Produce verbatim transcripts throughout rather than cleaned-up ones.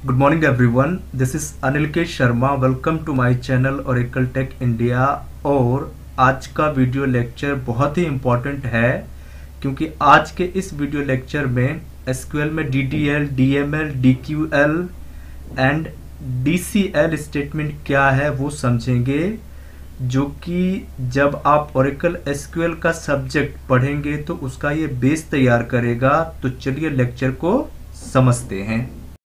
Good morning everyone, this is Anil K Sharma. Welcome to my channel Oracle tech India. और आज का video lecture बहुत ही इम्पोर्टेंट है क्योंकि आज के इस वीडियो लेक्चर में एसक्यूएल में DDL, DML, DQL and DCL statement क्या है वो समझेंगे, जो कि जब आप ओरेकल एसक्यूएल का सब्जेक्ट पढ़ेंगे तो उसका ये बेस तैयार करेगा। तो चलिए लेक्चर को समझते हैं।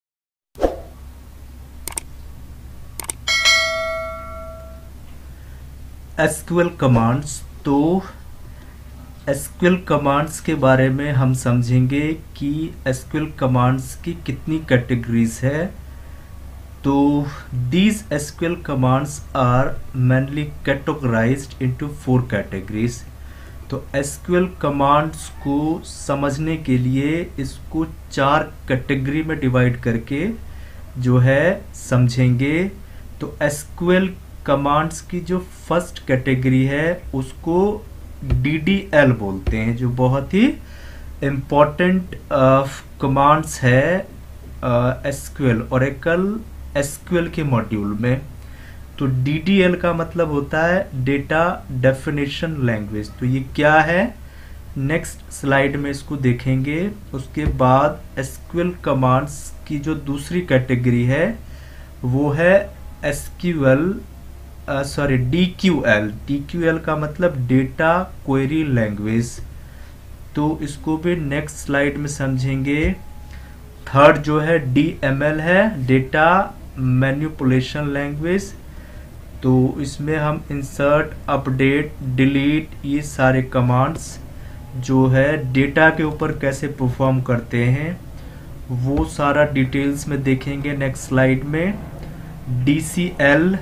एसक्यूएल कमांड्स, तो एसक्यूएल कमांड्स के बारे में हम समझेंगे कि एसक्यूएल कमांड्स की कितनी कैटेगरीज है। तो these SQL commands are mainly categorized into four categories. तो एसक्यूएल कमांड्स को समझने के लिए इसको चार कैटेगरी में डिवाइड करके जो है समझेंगे। तो एसक्यूएल कमांड्स की जो फर्स्ट कैटेगरी है उसको डीडीएल बोलते हैं, जो बहुत ही इम्पोर्टेंट कमांड्स है एसक्यूएल ओरेकल एसक्यूएल के मॉड्यूल में। तो डीडीएल का मतलब होता है डेटा डेफिनेशन लैंग्वेज। तो ये क्या है, नेक्स्ट स्लाइड में इसको देखेंगे। उसके बाद एसक्यूएल कमांड्स की जो दूसरी कैटेगरी है वो है एसक्यूएल सॉरी डीक्यूएल। डीक्यूएल का मतलब डेटा क्वेरी लैंग्वेज। तो इसको भी नेक्स्ट स्लाइड में समझेंगे। थर्ड जो है डीएमएल है, डेटा मैनिपुलेशन लैंग्वेज। तो इसमें हम इंसर्ट, अपडेट, डिलीट, ये सारे कमांड्स जो है डेटा के ऊपर कैसे परफॉर्म करते हैं वो सारा डिटेल्स में देखेंगे नेक्स्ट स्लाइड में। DCL,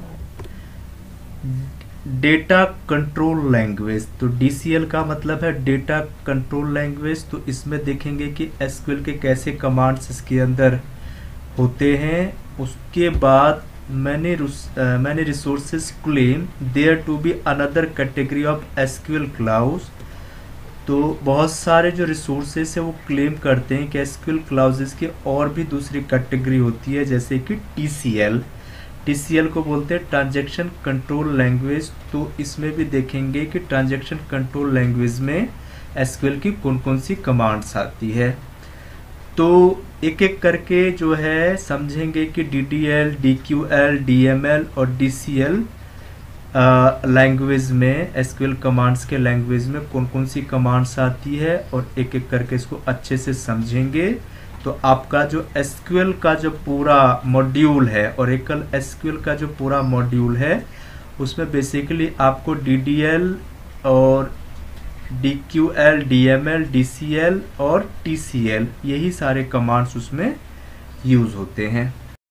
data control language. तो डीसीएल का मतलब है डेटा कंट्रोल लैंग्वेज। तो इसमें देखेंगे कि एसक्यूएल के कैसे कमांड्स इसके अंदर होते हैं। उसके बाद मैंने मैंने resources claim there to be another category of SQL clause. तो बहुत सारे जो रिसोर्सेज है वो क्लेम करते हैं कि एसक्यूएल क्लाउजेस की और भी दूसरी कैटेगरी होती है, जैसे कि टीसीएल। टीसीएल को बोलते हैं ट्रांजैक्शन कंट्रोल लैंग्वेज। तो इसमें भी देखेंगे कि ट्रांजैक्शन कंट्रोल लैंग्वेज में एसक्यूएल की कौन कौन सी कमांड्स आती है। तो एक एक करके जो है समझेंगे कि डीडीएल, डीक्यूएल, डीएमएल और डीसीएल लैंग्वेज में एसक्यूएल कमांड्स के लैंग्वेज में कौन कौन सी कमांड्स आती है, और एक एक करके इसको अच्छे से समझेंगे। तो आपका जो एसक्यूएल का जो पूरा मॉड्यूल है, ओरेकल एसक्यूएल का जो पूरा मॉड्यूल है, उसमें बेसिकली आपको डीडीएल और डीक्यूएल, डीएमएल, डीसीएल और टीसीएल, यही सारे कमांड्स उसमें यूज होते हैं।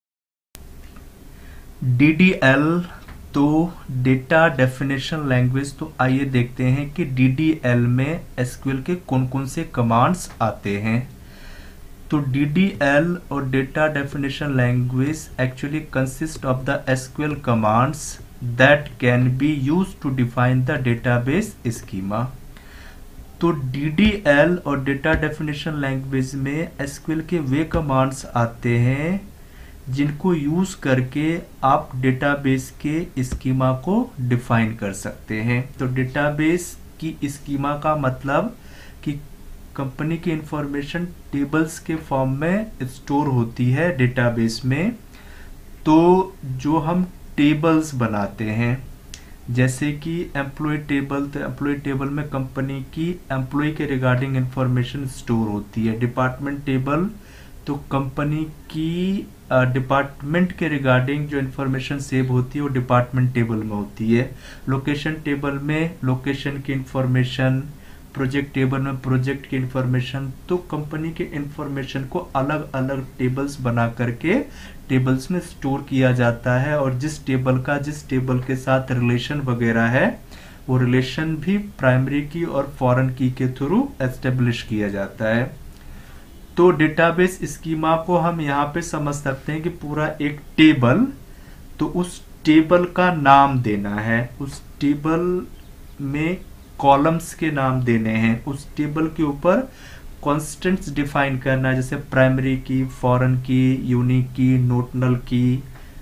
डीडीएल तो डेटा डेफिनेशन लैंग्वेज। तो आइए देखते हैं कि डीडीएल में एसक्यूएल के कौन कौन से कमांड्स आते हैं। तो डीडीएल और data definition language actually consist of the SQL commands that can be used to define the database schema. तो डीडीएल और डेटा डेफिनेशन लैंग्वेज में एसक्यूएल के वे कमांड्स आते हैं जिनको यूज करके आप डेटाबेस के स्कीमा को डिफाइन कर सकते हैं। तो डेटाबेस की स्कीमा का मतलब कि कंपनी की इंफॉर्मेशन टेबल्स के फॉर्म में स्टोर होती है डेटाबेस में। तो जो हम टेबल्स बनाते हैं, जैसे कि एम्प्लॉय टेबल, तो एम्प्लॉय टेबल में कंपनी की एम्प्लॉय के रिगार्डिंग इंफॉर्मेशन स्टोर होती है। डिपार्टमेंट टेबल तो कंपनी की डिपार्टमेंट uh, के रिगार्डिंग जो इंफॉर्मेशन सेव होती है वो डिपार्टमेंट टेबल में होती है। लोकेशन टेबल में लोकेशन की इंफॉर्मेशन, प्रोजेक्ट टेबल में प्रोजेक्ट की इंफॉर्मेशन। तो कंपनी के इंफॉर्मेशन को अलग अलग टेबल्स बना करके टेबल्स में स्टोर किया जाता है, और जिस टेबल का जिस टेबल के साथ रिलेशन वगैरह है वो रिलेशन भी प्राइमरी की और फॉरेन की के थ्रू एस्टेब्लिश किया जाता है। तो डेटाबेस स्कीमा को हम यहाँ पे समझ सकते हैं कि पूरा एक टेबल, तो उस टेबल का नाम देना है, उस टेबल में कॉलम्स के नाम देने हैं, उस टेबल के ऊपर कॉन्स्टेंट्स डिफाइन करना, जैसे प्राइमरी की, फॉरेन की, यूनिक की, नोटनल की,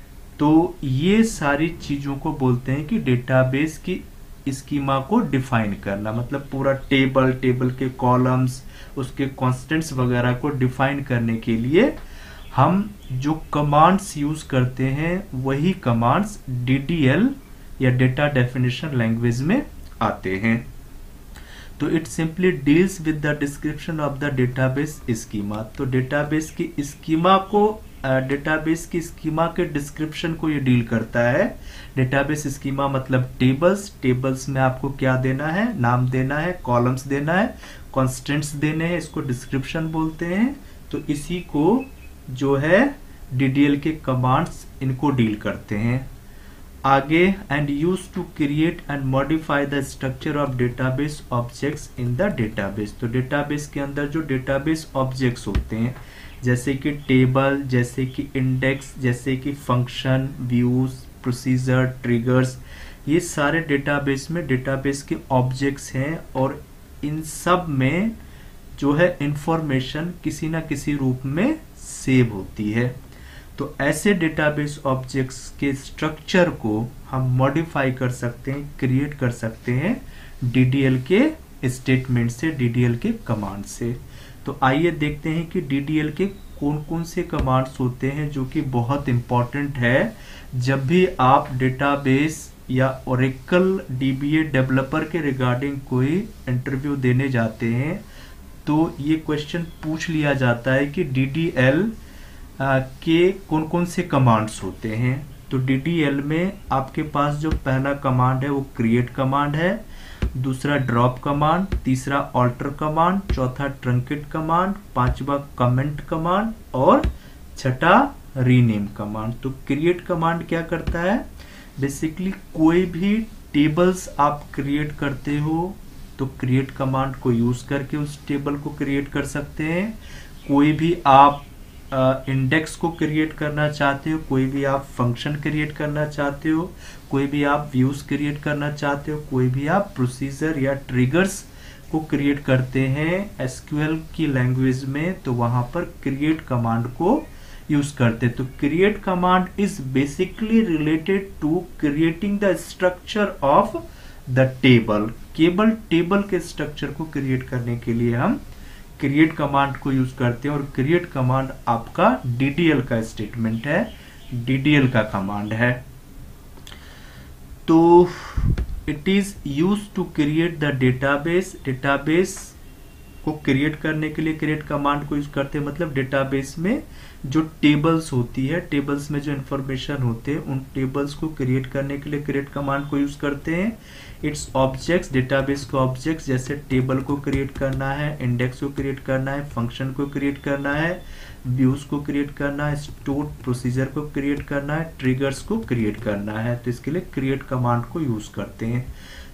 तो ये सारी चीजों को बोलते हैं कि डेटाबेस की स्कीमा को डिफाइन करना। मतलब पूरा टेबल, टेबल के कॉलम्स, उसके कॉन्स्टेंट्स वगैरह को डिफाइन करने के लिए हम जो कमांड्स यूज करते हैं वही कमांड्स डीडीएल या डेटा डेफिनेशन लैंग्वेज में आते हैं। तो it simply deals with the description of the database schema. तो डेटाबेस की स्कीमा को, डेटाबेस की स्कीमा के डिस्क्रिप्शन को ये डील करता है। डेटाबेस स्कीमा मतलब टेबल्स, टेबल्स में आपको क्या देना है, नाम देना है, कॉलम्स देना है, कॉन्स्टेंट्स देने हैं, इसको डिस्क्रिप्शन बोलते हैं। तो इसी को जो है डीडीएल के कमांड्स इनको डील करते हैं। आगे, and use to create and modify the structure of database objects in the database. तो डेटाबेस के अंदर जो डेटाबेस ऑब्जेक्ट्स होते हैं, जैसे कि टेबल, जैसे कि इंडेक्स, जैसे कि फंक्शन, व्यूज, प्रोसीजर, ट्रिगर्स, ये सारे डेटाबेस में डेटाबेस के ऑब्जेक्ट्स हैं और इन सब में जो है इंफॉर्मेशन किसी ना किसी रूप में सेव होती है। तो ऐसे डेटाबेस ऑब्जेक्ट्स के स्ट्रक्चर को हम मॉडिफाई कर सकते हैं, क्रिएट कर सकते हैं डीडीएल के स्टेटमेंट से, डीडीएल के कमांड से। तो आइए देखते हैं कि डीडीएल के कौन कौन से कमांड्स होते हैं जो कि बहुत इंपॉर्टेंट है जब भी आप डेटाबेस या ओरेकल डीबीए डेवलपर के रिगार्डिंग कोई इंटरव्यू देने जाते हैं। तो ये क्वेश्चन पूछ लिया जाता है कि डीडीएल के कौन कौन से कमांड्स होते हैं। तो डीडीएल में आपके पास जो पहला कमांड है वो क्रिएट कमांड है, दूसरा ड्रॉप कमांड, तीसरा ऑल्टर कमांड, चौथा ट्रंकेट कमांड, पांचवा कमेंट कमांड और छठा रीनेम कमांड। तो क्रिएट कमांड क्या करता है, बेसिकली कोई भी टेबल्स आप क्रिएट करते हो तो क्रिएट कमांड को यूज करके उस टेबल को क्रिएट कर सकते हैं। कोई भी आप इंडेक्स uh, को क्रिएट करना चाहते हो, कोई भी आप फंक्शन क्रिएट करना चाहते हो, कोई भी आप व्यूज क्रिएट करना चाहते हो, कोई भी आप प्रोसीजर या ट्रिगर्स को क्रिएट करते हैं एसक्यूएल की लैंग्वेज में, तो वहां पर क्रिएट कमांड को यूज करते हैं। तो create command is basically related to creating the structure of the table. केवल टेबल के स्ट्रक्चर को क्रिएट करने के लिए हम क्रिएट कमांड को यूज करते हैं और क्रिएट कमांड आपका डीडीएल का स्टेटमेंट है, डीडीएल का कमांड है। तो it is use to create the database. Database को क्रिएट करने के लिए क्रिएट कमांड को यूज करते हैं। मतलब डेटाबेस में जो टेबल्स होती है, टेबल्स में जो इंफॉर्मेशन होते हैं, उन टेबल्स को क्रिएट करने के लिए क्रिएट कमांड को यूज करते हैं। इट्स ऑब्जेक्ट्स, डेटाबेस को ऑब्जेक्ट्स जैसे टेबल को क्रिएट करना है, इंडेक्स को क्रिएट करना है, फंक्शन को क्रिएट करना है, व्यूज को क्रिएट करना है, स्टोर प्रोसीजर को क्रिएट करना है, ट्रिगर्स को क्रिएट करना है। तो इसके लिए क्रिएट कमांड को यूज करते हैं।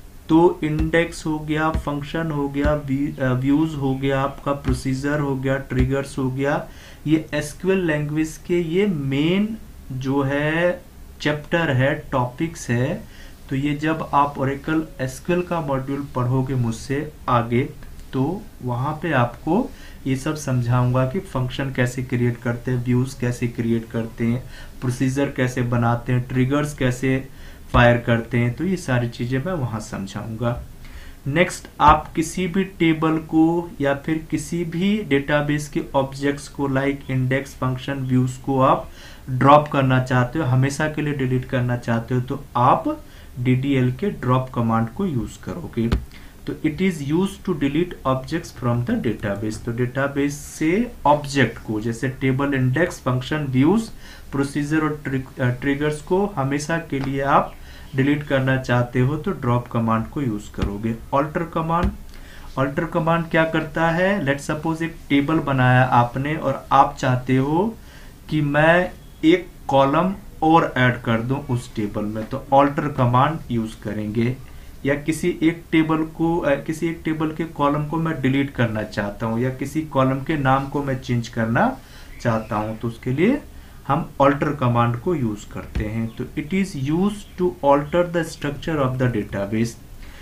तो इंडेक्स हो गया, फंक्शन हो गया, व्यूज हो गया, आपका प्रोसीजर हो गया, ट्रिगर्स हो गया, ये एसक्यूएल लैंग्वेज के ये मेन जो है चैप्टर है, टॉपिक्स है। तो ये जब आप ओरेकल एसक्यूएल का मॉड्यूल पढ़ोगे मुझसे आगे, तो वहां पे आपको ये सब समझाऊंगा कि फंक्शन कैसे क्रिएट करते हैं, व्यूज कैसे क्रिएट करते हैं, प्रोसीजर कैसे बनाते हैं, ट्रिगर्स कैसे फायर करते हैं। तो ये सारी चीजें मैं वहां समझाऊंगा। नेक्स्ट, आप किसी भी टेबल को या फिर किसी भी डेटाबेस के ऑब्जेक्ट्स को लाइक इंडेक्स, फंक्शन, व्यूज को आप ड्रॉप करना चाहते हो, हमेशा के लिए डिलीट करना चाहते हो, तो आप डीडीएल के ड्रॉप कमांड को यूज करोगे। तो it is use to delete objects from the database. तो डेटाबेस से ऑब्जेक्ट को जैसे table, index, function, views, procedure और ट्रिगर्स को हमेशा के लिए आप डिलीट करना चाहते हो तो ड्रॉप कमांड को यूज करोगे। ऑल्टर कमांड, ऑल्टर कमांड क्या करता है, लेट सपोज एक टेबल बनाया आपने और आप चाहते हो कि मैं एक कॉलम और ऐड कर दूं उस टेबल में, तो ऑल्टर कमांड यूज करेंगे। या किसी एक टेबल को किसी एक टेबल के कॉलम को मैं डिलीट करना चाहता हूं या किसी कॉलम के नाम को मैं चेंज करना चाहता हूं, तो उसके लिए हम ऑल्टर कमांड को यूज करते हैं। तो it is use to alter the structure of the database.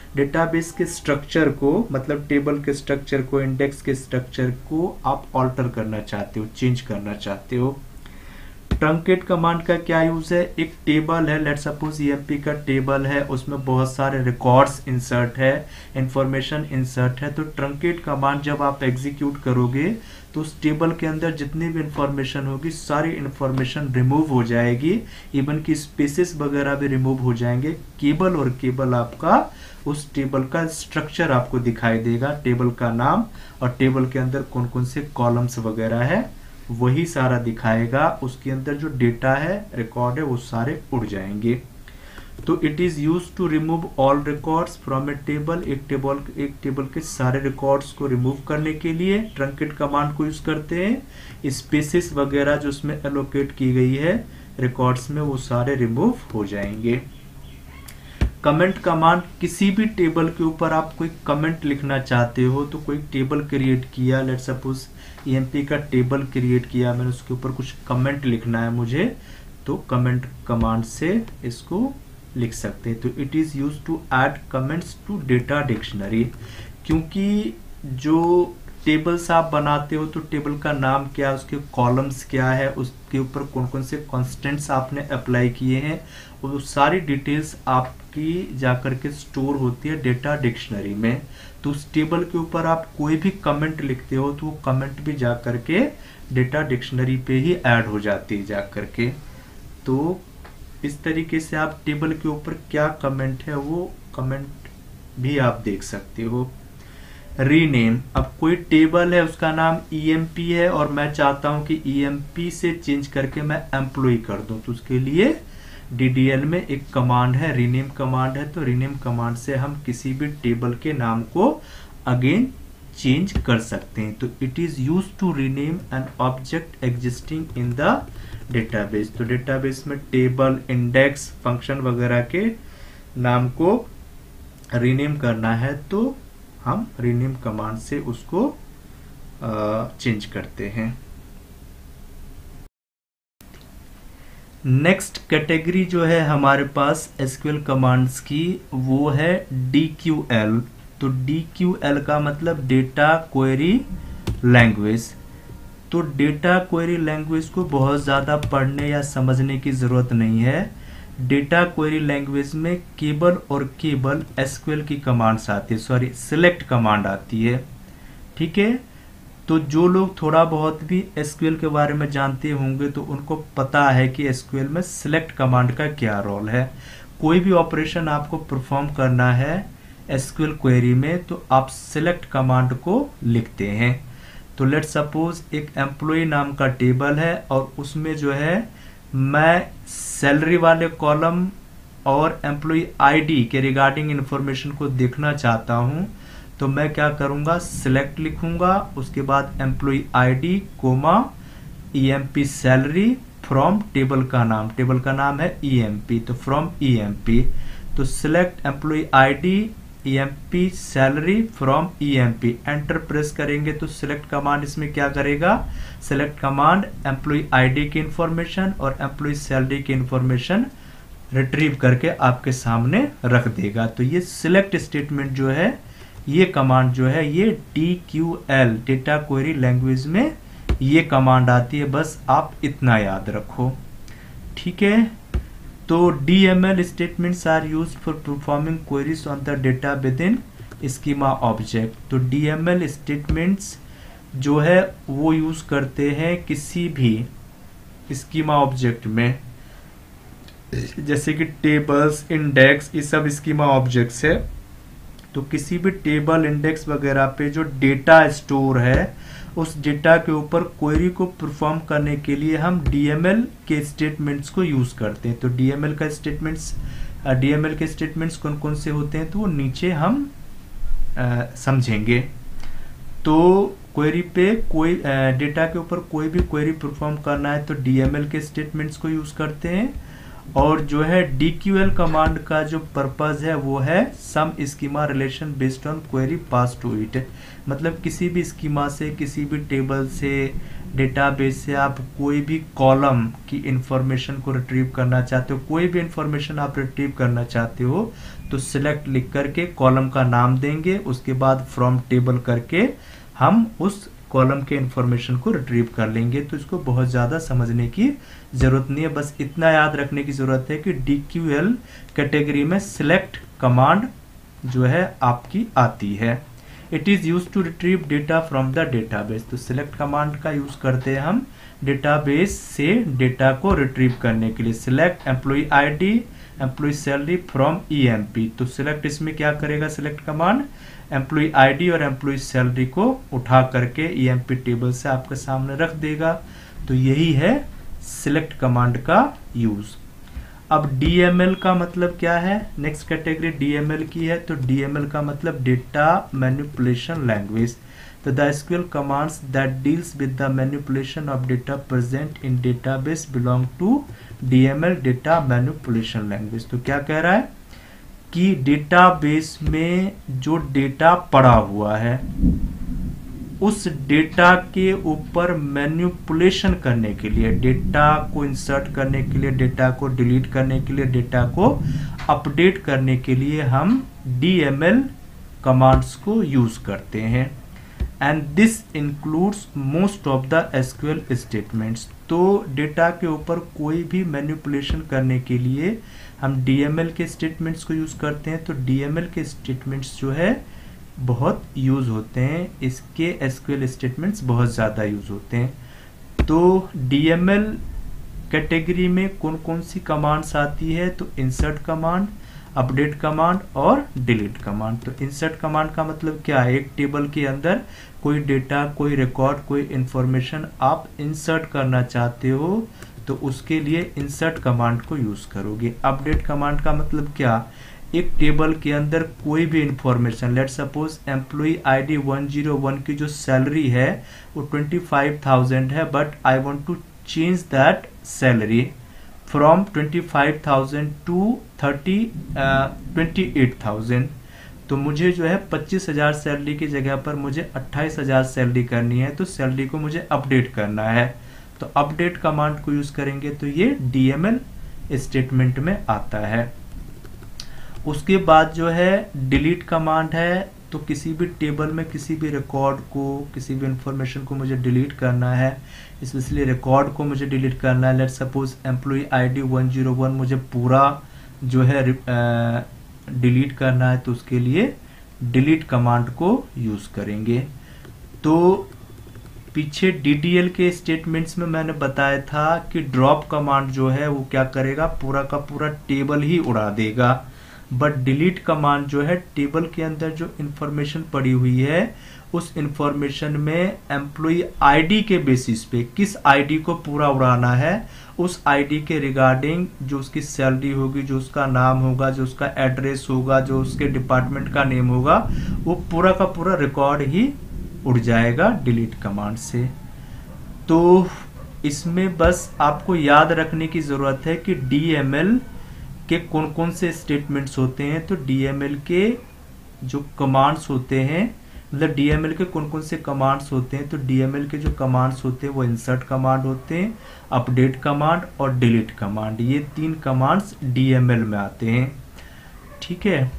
Database के स्ट्रक्चर को, मतलब टेबल के स्ट्रक्चर को, इंडेक्स के स्ट्रक्चर को आप ऑल्टर करना चाहते हो, चेंज करना चाहते हो। ट्रंकेट कमांड का क्या यूज है? एक टेबल है, लेट सपोज ईएमपी का टेबल है, उसमें बहुत सारे रिकॉर्ड्स इंसर्ट है, इंफॉर्मेशन इंसर्ट है, तो ट्रंकेट कमांड जब आप एग्जीक्यूट करोगे तो उस टेबल के अंदर जितनी भी इंफॉर्मेशन होगी सारी इंफॉर्मेशन रिमूव हो जाएगी, इवन की स्पेसेस वगैरह भी रिमूव हो जाएंगे। केबल और केबल आपका उस टेबल का स्ट्रक्चर आपको दिखाई देगा, टेबल का नाम और टेबल के अंदर कौन कौन से कॉलम्स वगैरह है वही सारा दिखाएगा। उसके अंदर जो डेटा है, रिकॉर्ड है, वो सारे उड़ जाएंगे। तो it is use to remove all records from a table. एक टेबल एक टेबल के सारे रिकॉर्ड्स को रिमूव करने के लिए ट्रंकेट कमांड को यूज करते हैं। स्पेसेस वगैरह जो उसमें एलोकेट की गई है रिकॉर्ड्स में, वो सारे रिमूव हो जाएंगे। कमेंट कमांड, किसी भी टेबल के ऊपर आप कोई कमेंट लिखना चाहते हो, तो कोई टेबल क्रिएट किया, लेट सपोज ईएमपी का टेबल क्रिएट किया मैंने, उसके ऊपर कुछ कमेंट लिखना है मुझे, तो कमेंट कमांड से इसको लिख सकते हैं। तो it is use to add comments to data dictionary. क्योंकि जो टेबल्स आप बनाते हो तो टेबल का नाम क्या है, उसके कॉलम्स क्या है, उसके ऊपर कौन कौन से कॉन्स्टेंट्स आपने अप्लाई किए हैं, वो सारी डिटेल्स आपकी जाकर के स्टोर होती है डेटा डिक्शनरी में। तो उस टेबल के ऊपर आप कोई भी कमेंट लिखते हो तो वो कमेंट भी जाकर के डेटा डिक्शनरी पे ही ऐड हो जाती है जाकर के। तो इस तरीके से आप टेबल के ऊपर क्या कमेंट है वो कमेंट भी आप देख सकते हो। रीनेम, अब कोई टेबल है उसका नाम ईएमपी है और मैं चाहता हूं कि ईएमपी से चेंज करके मैं एम्प्लॉय कर दूं, तो उसके लिए डीडीएल में एक कमांड है, रीनेम कमांड है। तो रीनेम कमांड से हम किसी भी टेबल के नाम को अगेन चेंज कर सकते हैं। तो it is use to rename an object existing in the database. तो डेटाबेस में टेबल, इंडेक्स, फंक्शन वगैरह के नाम को रीनेम करना है तो हम रीनेम कमांड से उसको चेंज करते हैं। नेक्स्ट कैटेगरी जो है हमारे पास एसक्यूएल कमांड्स की, वो है डीक्यूएल। तो डीक्यूएल का मतलब डेटा क्वेरी लैंग्वेज। तो डेटा क्वेरी लैंग्वेज को बहुत ज़्यादा पढ़ने या समझने की ज़रूरत नहीं है। डेटा क्वेरी लैंग्वेज में केवल और केवल एसक्यूएल की कमांड्स आती है, सॉरी सिलेक्ट कमांड आती है, ठीक है। तो जो लोग थोड़ा बहुत भी एसक्यूएल के बारे में जानते होंगे तो उनको पता है कि एसक्यूएल में सिलेक्ट कमांड का क्या रोल है। कोई भी ऑपरेशन आपको परफॉर्म करना है एसक्यूएल क्वेरी में तो आप सिलेक्ट कमांड को लिखते हैं। तो लेट सपोज एक एम्प्लॉय नाम का टेबल है और उसमें जो है मैं सैलरी वाले कॉलम और एम्प्लॉय आईडी के रिगार्डिंग इंफॉर्मेशन को देखना चाहता हूं, तो मैं क्या करूंगा, सिलेक्ट लिखूंगा, उसके बाद employee ID comma EMP salary from table का नाम, टेबल का नाम है ईएमपी, तो फ्रॉम ईएमपी। तो select employee ID EMP salary from EMP, enter press करेंगे तो सिलेक्ट कमांड इसमें क्या करेगा, सिलेक्ट कमांड एम्प्लॉय आईडी की इंफॉर्मेशन और एम्प्लॉय सैलरी की इंफॉर्मेशन रिट्रीव करके आपके सामने रख देगा। तो ये सिलेक्ट स्टेटमेंट जो है, ये कमांड जो है, ये डीक्यूएल डेटा क्वेरी लैंग्वेज में ये कमांड आती है, बस आप इतना याद रखो, ठीक है। तो DML statements are used for performing queries on the data within schema object. तो डीएमएल स्टेटमेंट्स जो है वो यूज करते हैं किसी भी स्कीमा ऑब्जेक्ट में, जैसे कि टेबल्स, इंडेक्स, ये सब स्कीमा ऑब्जेक्ट्स है। तो किसी भी टेबल, इंडेक्स वगैरह पे जो डेटा स्टोर है उस डेटा के ऊपर क्वेरी को परफॉर्म करने के लिए हम डीएमएल के स्टेटमेंट्स को यूज करते हैं। तो डीएमएल का स्टेटमेंट्स डीएमएल के स्टेटमेंट्स कौन कौन से होते हैं तो वो नीचे हम आ, समझेंगे। तो क्वेरी पे कोई डेटा के ऊपर कोई भी क्वेरी परफॉर्म करना है तो डीएमएल के स्टेटमेंट्स को यूज करते हैं। और जो है डीक्यूएल कमांड का जो पर्पस है वो है some schema relation based on query pass to it. मतलब किसी भी स्कीमा से, किसी भी टेबल से डेटाबेस से आप कोई भी कॉलम की इंफॉर्मेशन को रिट्रीव करना चाहते हो, कोई भी इंफॉर्मेशन आप रिट्रीव करना चाहते हो, तो सिलेक्ट लिख करके कॉलम का नाम देंगे, उसके बाद फ्रॉम टेबल करके हम उस कॉलम के इंफॉर्मेशन को रिट्रीव कर लेंगे। तो इसको बहुत ज़्यादा समझने की ज़रूरत नहीं है, बस इतना याद रखने की ज़रूरत है कि डी क्यू एल कैटेगरी में सिलेक्ट कमांड जो है आपकी आती है। It is use to retrieve data from the database. तो सिलेक्ट कमांड का यूज़ करते हैं हम डेटाबेस से डेटा को रिट्रीव करने के लिए। Select employee ID, employee salary from EMP. तो सिलेक्ट इसमें क्या करेगा सिलेक्ट कमांड, एम्प्लॉय आईडी और एम्प्लॉय सैलरी को उठा करके ईएमपी टेबल से आपके सामने रख देगा। तो यही है सिलेक्ट कमांड का यूज। अब डीएमएल का मतलब क्या है, नेक्स्ट कैटेगरी डीएमएल की है। तो डीएमएल का मतलब डेटा मैनिपुलेशन लैंग्वेज। तो the SQL commands that deals with the manipulation of data present in database belong to DML, data manipulation language. तो क्या कह रहा है कि डेटाबेस में जो डेटा पड़ा हुआ है उस डेटा के ऊपर मैनिपुलेशन करने के लिए, डेटा को इंसर्ट करने के लिए, डेटा को डिलीट करने के लिए, डेटा को अपडेट करने के लिए हम डीएमएल कमांड्स को यूज करते हैं। And this includes most of the SQL statements. तो डेटा के ऊपर कोई भी मैनिपुलेशन करने के लिए हम डीएमएल के स्टेटमेंट्स को यूज करते हैं। तो डीएमएल के स्टेटमेंट्स जो है बहुत यूज होते हैं, इसके एसक्यूएल स्टेटमेंट्स बहुत ज़्यादा यूज होते हैं। तो डीएमएल कैटेगरी में कौन कौन सी कमांड्स आती है, तो इंसर्ट कमांड, अपडेट कमांड और डिलीट कमांड। तो इंसर्ट कमांड का मतलब क्या है, एक टेबल के अंदर कोई डेटा, कोई रिकॉर्ड, कोई इंफॉर्मेशन आप इंसर्ट करना चाहते हो तो उसके लिए इंसर्ट कमांड को यूज करोगे। अपडेट कमांड का मतलब क्या, एक टेबल के अंदर कोई भी information, let suppose employee ID one zero one की जो सैलरी है वो ट्वेंटी फाइव थाउजेंड है, but I want to change that salary from twenty five thousand to thirty twenty eight thousand. तो मुझे जो है पच्चीस हजार सैलरी की जगह पर मुझे अट्ठाईस हजार सैलरी करनी है, तो सैलरी को मुझे अपडेट करना है। तो अपडेट कमांड को यूज करेंगे, तो ये डीएमएल स्टेटमेंट में आता है। उसके बाद जो है डिलीट कमांड है। तो किसी भी टेबल में किसी भी रिकॉर्ड को, किसी भी इंफॉर्मेशन को मुझे डिलीट करना है, इसलिए रिकॉर्ड को मुझे डिलीट करना है। Let suppose employee ID one zero one मुझे पूरा जो है डिलीट करना है, तो उसके लिए डिलीट कमांड को यूज करेंगे। तो पीछे डीडीएल के स्टेटमेंट्स में मैंने बताया था कि ड्रॉप कमांड जो है वो क्या करेगा, पूरा का पूरा टेबल ही उड़ा देगा। बट डिलीट कमांड जो है टेबल के अंदर जो इंफॉर्मेशन पड़ी हुई है उस इंफॉर्मेशन में एम्प्लॉय आईडी के बेसिस पे किस आईडी को पूरा उड़ाना है, उस आईडी के रिगार्डिंग जो उसकी सैलरी होगी, जो उसका नाम होगा, जो उसका एड्रेस होगा, जो उसके डिपार्टमेंट का नेम होगा, वो पूरा का पूरा रिकॉर्ड ही उड़ जाएगा डिलीट कमांड से। तो इसमें बस आपको याद रखने की जरूरत है कि डीएमएल के कौन कौन से स्टेटमेंट्स होते हैं। तो डीएमएल के जो कमांड्स होते हैं, मतलब डीएमएल के कौन कौन से कमांड्स होते हैं, तो डीएमएल के जो कमांड्स होते हैं वो इंसर्ट कमांड होते हैं, अपडेट कमांड और डिलीट कमांड। ये तीन कमांड्स डीएमएल में आते हैं, ठीक है।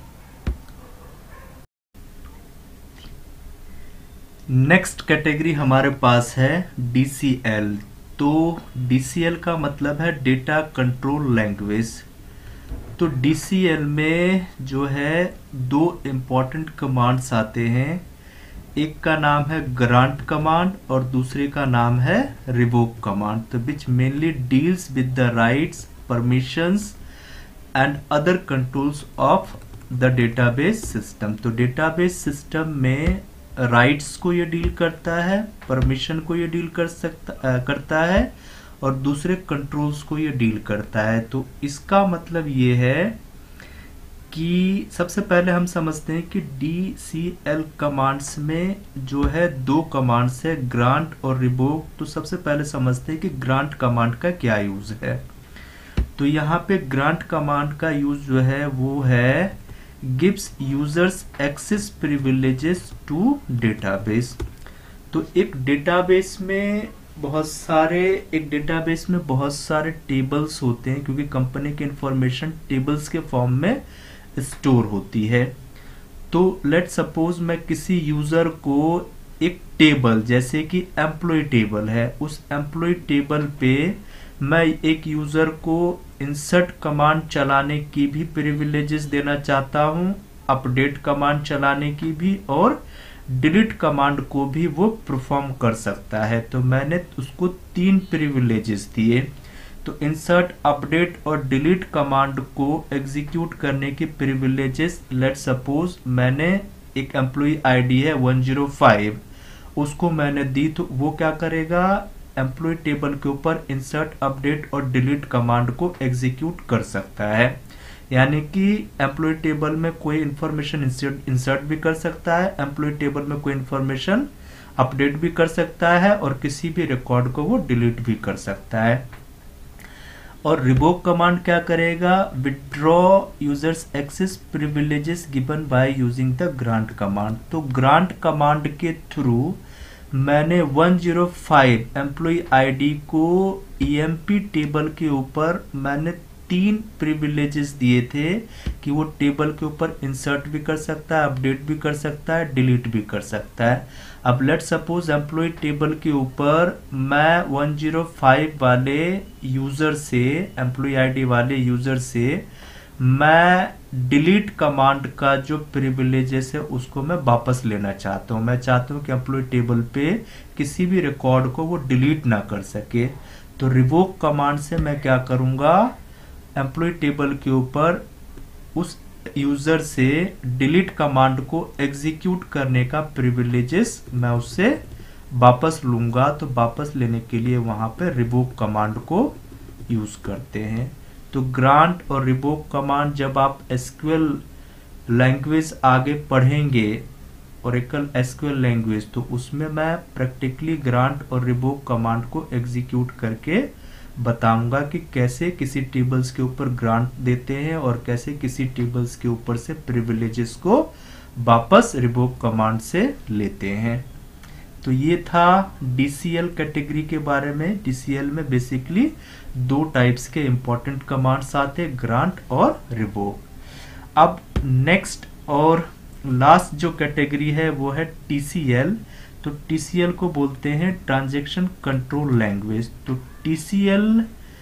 नेक्स्ट कैटेगरी हमारे पास है डीसीएल। तो डीसीएल का मतलब है डेटा कंट्रोल लैंग्वेज। तो डीसीएल में जो है दो इम्पॉर्टेंट कमांड्स आते हैं, एक का नाम है ग्रांट कमांड और दूसरे का नाम है रिवोक कमांड। तो which mainly deals with the rights, permissions and other controls of the database system. तो डेटाबेस सिस्टम में राइट्स को ये डील करता है, परमिशन को ये डील कर सकता आ, करता है और दूसरे कंट्रोल्स को ये डील करता है। तो इसका मतलब ये है कि सबसे पहले हम समझते हैं कि डीसीएल कमांड्स में जो है दो कमांड्स है, ग्रांट और रिवोक। तो सबसे पहले समझते हैं कि ग्रांट कमांड का क्या यूज है। तो यहाँ पे ग्रांट कमांड का यूज जो है वो है gives users access privileges to database। तो एक डेटाबेस में बहुत सारे एक डेटाबेस में बहुत सारे टेबल्स होते हैं, क्योंकि कंपनी की इंफॉर्मेशन टेबल्स के फॉर्म में स्टोर होती है। तो लेट सपोज मैं किसी यूजर को एक टेबल, जैसे कि एम्प्लॉय टेबल है, उस एम्प्लॉय टेबल पे मैं एक यूजर को इंसर्ट कमांड चलाने की भी प्रिविलेजेस देना चाहता हूं, अपडेट कमांड चलाने की भी, और डिलीट कमांड को भी वो परफॉर्म कर सकता है। तो मैंने उसको तीन प्रिविलेजेस दिए। तो इंसर्ट, अपडेट और डिलीट कमांड को एग्जीक्यूट करने की प्रिविलेजेस, लेट सपोज मैंने एक एम्प्लॉय आईडी है वन ज़ीरो फाइव, उसको मैंने दी, तो वो क्या करेगा, एम्प्लॉय टेबल के ऊपर इंसर्ट, अपडेट और डिलीट कमांड को एग्जीक्यूट कर सकता है। यानी कि एम्प्लॉय टेबल में कोई इंफॉर्मेशन इंसर्ट भी कर सकता है, एम्प्लॉय टेबल में कोई इंफॉर्मेशन अपडेट भी कर सकता है, और किसी भी रिकॉर्ड को वो डिलीट भी कर सकता है। और रिवोक कमांड क्या करेगा, withdraw users access privileges given by using the grant command. तो ग्रांट कमांड के थ्रू मैंने one zero five employee ID को ईएमपी टेबल के ऊपर मैंने तीन प्रिविलेजेस दिए थे कि वो टेबल के ऊपर इंसर्ट भी कर सकता है, अपडेट भी कर सकता है, डिलीट भी कर सकता है। अब लेट सपोज एम्प्लॉय टेबल के ऊपर मैं वन ज़ीरो फाइव वाले यूजर से, एम्प्लॉय आईडी वाले यूजर से मैं डिलीट कमांड का जो प्रिविलेजेस है उसको मैं वापस लेना चाहता हूं। मैं चाहता हूं कि एम्प्लॉय टेबल पे किसी भी रिकॉर्ड को वो डिलीट ना कर सके। तो रिवोक कमांड से मैं क्या करूंगा, एम्प्लॉय टेबल के ऊपर उस यूजर से डिलीट कमांड को एग्जीक्यूट करने का प्रिविलेजेस मैं उससे वापस लूंगा। तो वापस लेने के लिए वहां पे रिवोक कमांड को यूज करते हैं। तो ग्रांट और रिवोक कमांड जब आप एसक्यूएल लैंग्वेज आगे पढ़ेंगे, ओरेकल एसक्यूएल लैंग्वेज, तो उसमें मैं प्रैक्टिकली ग्रांट और रिवोक कमांड को एग्जीक्यूट करके बताऊंगा कि कैसे किसी टेबल्स के ऊपर ग्रांट देते हैं और कैसे किसी टेबल्स के ऊपर से प्रिविलेजेस को वापस रिवोक कमांड से लेते हैं। तो ये था डीसीएल कैटेगरी के बारे में। डीसीएल में बेसिकली दो टाइप्स के इंपॉर्टेंट कमांड्स आते हैं, ग्रांट और रिवोक। अब नेक्स्ट और लास्ट जो कैटेगरी है वो है टीसीएल। तो टीसीएल को बोलते हैं ट्रांजैक्शन कंट्रोल लैंग्वेज। तो टीसीएल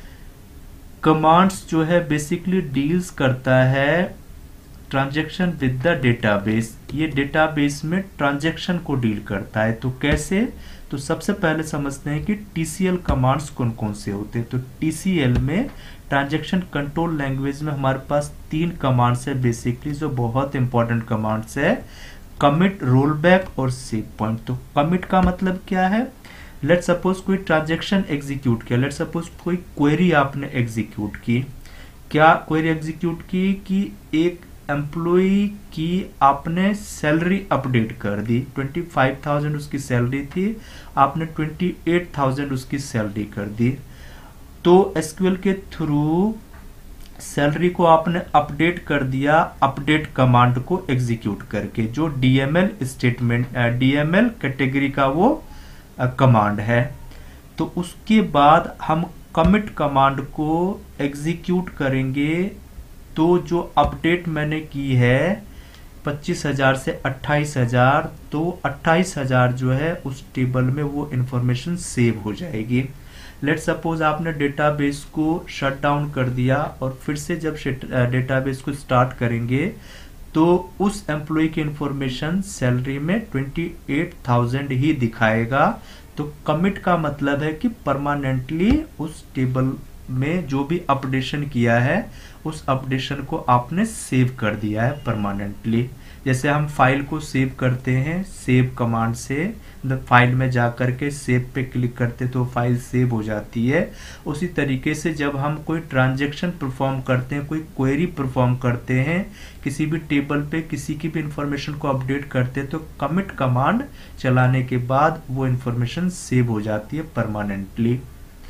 कमांड्स जो है बेसिकली डील्स करता है ट्रांजैक्शन विद द डेटाबेस। ये डेटाबेस में ट्रांजैक्शन को डील करता है। तो कैसे, तो सबसे पहले समझते हैं कि टीसीएल कमांड्स कौन कौन से होते हैं। तो टीसीएल में, ट्रांजैक्शन कंट्रोल लैंग्वेज में, हमारे पास तीन कमांड्स है बेसिकली जो बहुत इंपॉर्टेंट कमांड्स है, कमिट, रोलबैक और सेव पॉइंट। तो कमिट का मतलब क्या है, लेट सपोज कोई ट्रांजैक्शन एग्जीक्यूट किया, लेट सपोज कोई क्वेरी आपने एग्जीक्यूट की। क्या क्वेरी एग्जीक्यूट की कि एक एम्प्लॉय की आपने सैलरी अपडेट कर दी, पच्चीस हज़ार उसकी सैलरी थी, आपने अट्ठाईस हज़ार उसकी सैलरी कर दी। तो एसक्यूएल के थ्रू सैलरी को आपने अपडेट कर दिया अपडेट कमांड को एग्जीक्यूट करके, जो डीएमएल स्टेटमेंट, डीएमएल कैटेगरी का वो कमांड है। तो उसके बाद हम कमिट कमांड को एग्जीक्यूट करेंगे। तो जो अपडेट मैंने की है पच्चीस हज़ार से अट्ठाईस हज़ार, तो अट्ठाईस हज़ार जो है उस टेबल में वो इंफॉर्मेशन सेव हो जाएगी। लेट सपोज आपने डेटाबेस को शट डाउन कर दिया और फिर से जब डेटाबेस को स्टार्ट करेंगे तो उस एम्प्लॉय की इंफॉर्मेशन सैलरी में अट्ठाईस हज़ार ही दिखाएगा। तो कमिट का मतलब है कि परमानेंटली उस टेबल में जो भी अपडेशन किया है उस अपडेशन को आपने सेव कर दिया है परमानेंटली। जैसे हम फाइल को सेव करते हैं सेव कमांड से, फाइल में जाकर के सेव पे क्लिक करते तो फाइल सेव हो जाती है। उसी तरीके से जब हम कोई ट्रांजैक्शन परफॉर्म करते हैं, कोई क्वेरी परफॉर्म करते हैं, किसी भी टेबल पे किसी की भी इंफॉर्मेशन को अपडेट करते हैं, तो कमिट कमांड चलाने के बाद वो इंफॉर्मेशन सेव हो जाती है परमानेंटली।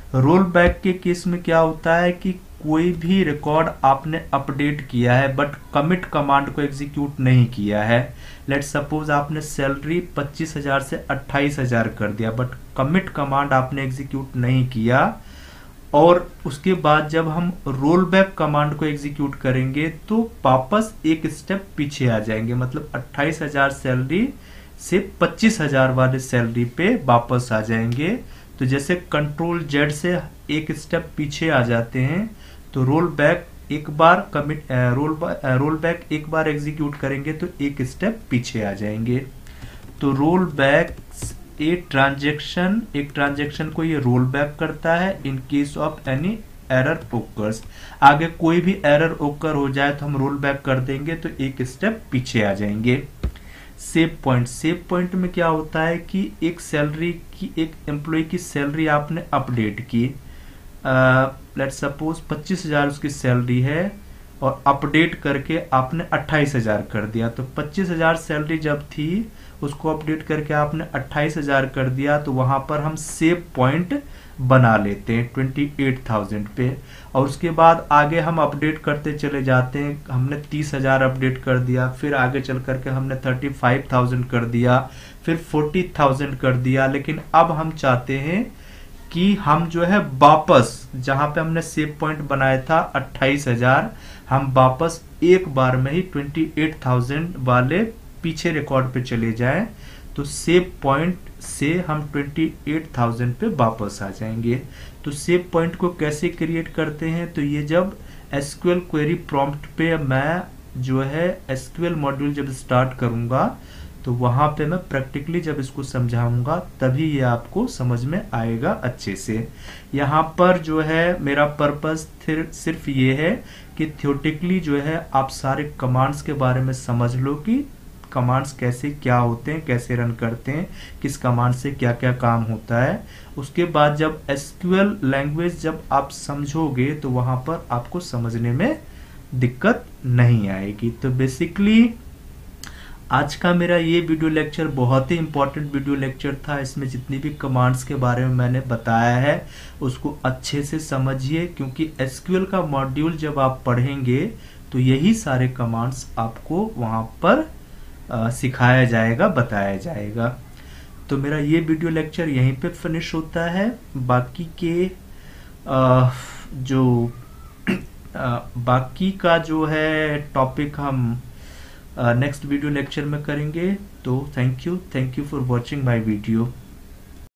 रोल बैक के केस में क्या होता है कि कोई भी रिकॉर्ड आपने अपडेट किया है बट कमिट कमांड को एग्जीक्यूट नहीं किया है। लेट सपोज आपने सैलरी पच्चीस हजार से अट्ठाईस हजार कर दिया बट कमिट कमांड आपने एग्जीक्यूट नहीं किया, और उसके बाद जब हम रोल बैक कमांड को एग्जीक्यूट करेंगे तो वापस एक स्टेप पीछे आ जाएंगे, मतलब अट्ठाईस हजार सैलरी से पच्चीस हजार वाले सैलरी पे वापस आ जाएंगे। तो जैसे कंट्रोल जेड से एक स्टेप पीछे आ जाते हैं, तो रोल बैक एक बार कमिट रोल रोल बैक एक बार एग्जीक्यूट करेंगे तो एक स्टेप पीछे आ जाएंगे। तो रोल बैक ए ट्रांजैक्शन, एक ट्रांजैक्शन को ये रोल बैक करता है in case of any error occurs. आगे कोई भी एरर ओकर हो जाए तो हम रोल बैक कर देंगे तो एक स्टेप पीछे आ जाएंगे। सेव पॉइंट, सेव पॉइंट में क्या होता है कि एक सैलरी की, एक एम्प्लॉय की सैलरी आपने अपडेट की, लेट सपोज पच्चीस हजार उसकी सैलरी है और अपडेट करके आपने अट्ठाईस हजार कर दिया। तो पच्चीस हजार सैलरी जब थी उसको अपडेट करके आपने अट्ठाईस हजार कर दिया, तो वहां पर हम सेव पॉइंट बना लेते हैं अट्ठाईस हज़ार पे, और उसके बाद आगे हम अपडेट करते चले जाते हैं। हमने तीस हजार अपडेट कर दिया, फिर आगे चल करके हमने पैंतीस हज़ार कर दिया, फिर चालीस हज़ार कर दिया। लेकिन अब हम चाहते हैं कि हम जो है वापस जहां पे हमने सेव पॉइंट बनाया था अट्ठाईस हजार, हम वापस एक बार में ही अट्ठाईस हज़ार वाले पीछे रिकॉर्ड पे चले जाएं। तो सेव पॉइंट से हम अट्ठाईस हज़ार पे वापस आ जाएंगे। तो सेव पॉइंट को कैसे क्रिएट करते हैं, तो ये जब एसक्यूएल क्वेरी प्रॉम्प्ट पे मैं जो है एसक्यूएल मॉड्यूल जब स्टार्ट करूंगा तो वहां पे मैं प्रैक्टिकली जब इसको समझाऊंगा तभी ये आपको समझ में आएगा अच्छे से। यहाँ पर जो है मेरा पर्पस सिर्फ ये है कि थ्योरेटिकली जो है आप सारे कमांड्स के बारे में समझ लो कि कमांड्स कैसे क्या होते हैं, कैसे रन करते हैं, किस कमांड से क्या क्या काम होता है। उसके बाद जब एसक्यूएल लैंग्वेज जब आप समझोगे तो वहां पर आपको समझने में दिक्कत नहीं आएगी। तो बेसिकली आज का मेरा ये वीडियो लेक्चर बहुत ही इंपॉर्टेंट वीडियो लेक्चर था। इसमें जितनी भी कमांड्स के बारे में मैंने बताया है उसको अच्छे से समझिए, क्योंकि एसक्यूएल का मॉड्यूल जब आप पढ़ेंगे तो यही सारे कमांड्स आपको वहां पर आ, सिखाया जाएगा, बताया जाएगा। तो मेरा ये वीडियो लेक्चर यहीं पे फिनिश होता है। बाकी के आ, जो आ, बाकी का जो है टॉपिक हम नेक्स्ट वीडियो लेक्चर में करेंगे। तो thank you thank you for watching my video.